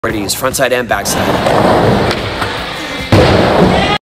We're going to use front side and back side.